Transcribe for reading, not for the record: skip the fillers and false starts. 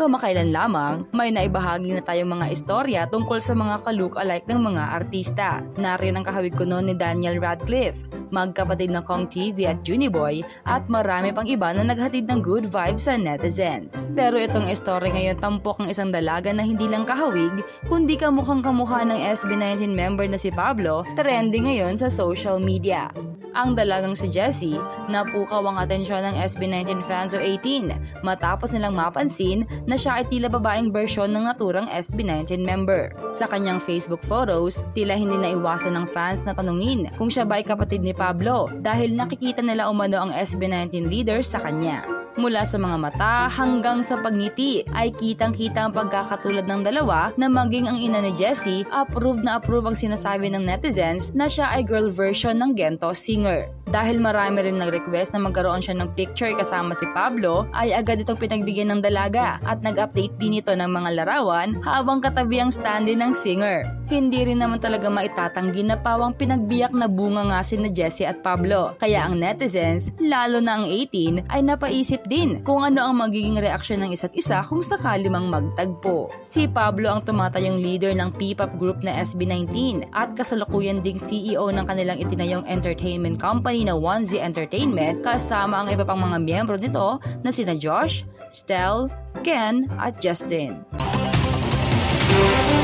Kamakailan lamang, may naibahagi na tayong mga istorya tungkol sa mga ka-look-alike ng mga artista. Nariyan ang kahawig ko noon ni Daniel Radcliffe, magkapatid ng Kong TV at Juniboy, at marami pang iba na naghatid ng good vibes sa netizens. Pero itong istorya ngayon tampok ng isang dalaga na hindi lang kahawig, kundi kamukhang kamukha ng SB19 member na si Pablo, trending ngayon sa social media. Ang dalagang si Jessie, napukaw ang atensyon ng SB19 fans of 18 matapos nilang mapansin na siya ay tila babaeng bersyon ng naturang SB19 member. Sa kanyang Facebook photos, tila hindi naiwasan ng fans na tanungin kung siya ba ay kapatid ni Pablo dahil nakikita nila umano ang SB19 leader sa kanya. Mula sa mga mata hanggang sa pagngiti ay kitang-kita ang pagkakatulad ng dalawa na maging ang ina ni Jessie, approve ang sinasabi ng netizens na siya ay girl version ng Gento singer. Dahil marami rin nag-request na magkaroon siya ng picture kasama si Pablo, ay agad itong pinagbigyan ng dalaga at nag-update din ito ng mga larawan habang katabi ang stand-in ng singer. Hindi rin naman talaga maitatanggi na pawang pinagbiyak na bunga nga si na Jessie at Pablo. Kaya ang netizens, lalo na ang 18, ay napaisip din kung ano ang magiging reaksyon ng isa't isa kung sakali mang magtagpo. Si Pablo ang tumatayong leader ng P-pop group na SB19 at kasalukuyan ding CEO ng kanilang itinayong entertainment company na 1Z Entertainment, kasama ang iba pang mga miyembro nito na sina Josh, Stel, Ken at Justin.